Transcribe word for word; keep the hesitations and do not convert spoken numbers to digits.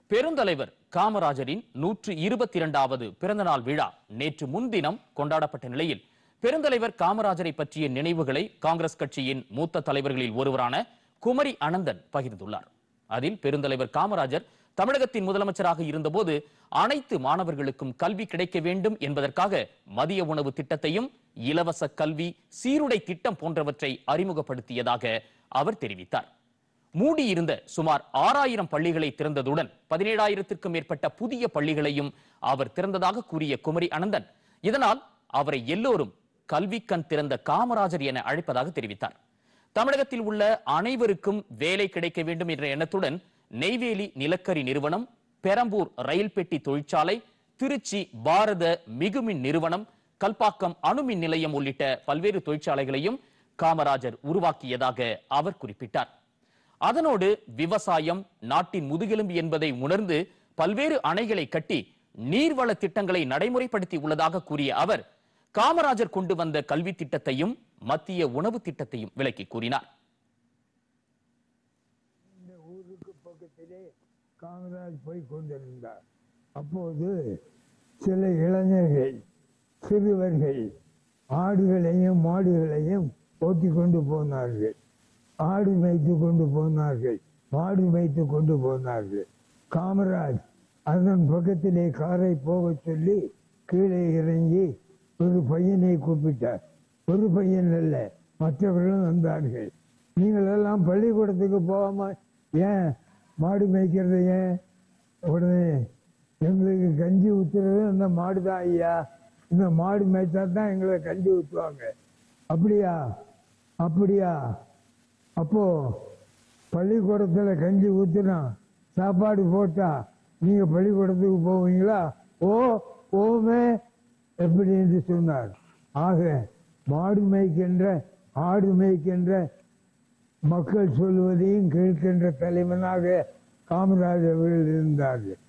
பெருந்தலைவர் காமராஜரின் நூற்று இருபத்தி இரண்டாவது பிறந்தநாள் விழா நேற்று முன்தினம் கொண்டாடப்பட்ட நிலையில் பெருந்தலைவர் காமராஜரை பற்றிய நினைவுகளை காங்கிரஸ் கட்சியின் மூத்த தலைவர்களில் ஒருவரான குமரி அனந்தன் பகிர்ந்துள்ளார். அதில் பெருந்தலைவர் காமராஜர் தமிழகத்தின் முதலமைச்சராக இருந்தபோது அனைத்து மாணவர்களுக்கும் கல்வி கிடைக்க வேண்டும் என்பதற்காக மதிய உணவு திட்டத்தையும் இலவச கல்வி சீருடை திட்டம் போன்றவற்றை அறிமுகப்படுத்தியதாக அவர் தெரிவித்தார். மூடியிருந்த சுமார் ஆறாயிரம் பள்ளிகளை திறந்ததுடன் பதினேழாயிரத்திற்கும் மேற்பட்ட புதிய பள்ளிகளையும் அவர் திறந்ததாக கூறிய குமரி அனந்தன், இதனால் அவரை எல்லோரும் கல்வி கண் திறந்த காமராஜர் என அழைப்பதாக தெரிவித்தார். தமிழகத்தில் உள்ள அனைவருக்கும் வேலை கிடைக்க வேண்டும் என்ற எண்ணத்துடன் நெய்வேலி நிலக்கரி நிறுவனம், பெரம்பூர் ரயில் பெட்டி தொழிற்சாலை, திருச்சி பாரத மிகுமின் நிறுவனம், கல்பாக்கம் அணுமின் நிலையம் உள்ளிட்ட பல்வேறு தொழிற்சாலைகளையும் காமராஜர் உருவாக்கியதாக அவர் குறிப்பிட்டார். அதனோடு விவசாயம் நாட்டின் முதுகெலும்பு என்பதை உணர்ந்து பல்வேறு அணைகளை கட்டி நீர்வள திட்டங்களை நடைமுறைப்படுத்தி உள்ளதாக கூறிய அவர் காமராஜர் கொண்டு வந்த கல்வி திட்டத்தையும் மத்திய உணவு திட்டத்தையும் விளக்கி கூறினார். இந்த ஊருக்கு பக்கத்திலே காமராஜ் போய் கொண்டிருந்தார். அப்போது சில இளைஞர்கள் சிறுவர்கள் ஆடுகளையும் மாடுகளையும் ஓட்டி கொண்டு போனார்கள். ஆடு மேய்த்து கொண்டு போனார்கள், மாடு மேய்த்து கொண்டு போனார்கள். காமராஜ் அதன் பக்கத்திலே காரை போக சொல்லி கீழே இறங்கி ஒரு பையனை கூப்பிட்டார். ஒரு பையன் அல்ல, மற்றவர்களும் வந்தார்கள். நீங்கள் எல்லாம் பள்ளிக்கூடத்துக்கு போகாம ஏன் மாடு மேய்க்கிறது? ஏன்? உடனே எங்களுக்கு கஞ்சி ஊத்துறது அந்த மாடு தான் ஐயா, இந்த மாடு மேய்ச்சா தான் எங்களை கஞ்சி ஊற்றுவாங்க. அப்படியா? அப்படியா? அப்போ பள்ளிக்கூடத்துல கஞ்சி ஊத்துனா சாப்பாடு போட்டா நீங்க பள்ளிக்கூடத்துக்கு போவீங்களா? ஓ போவே எப்படி என்று சொன்னார். ஆக மாடு மேய்க்கின்ற ஆடு மேய்க்கின்ற மக்கள் சொல்வதையும் கேட்கின்ற தலைவனாக காமராஜர் அவர்கள் இருந்தார்கள்.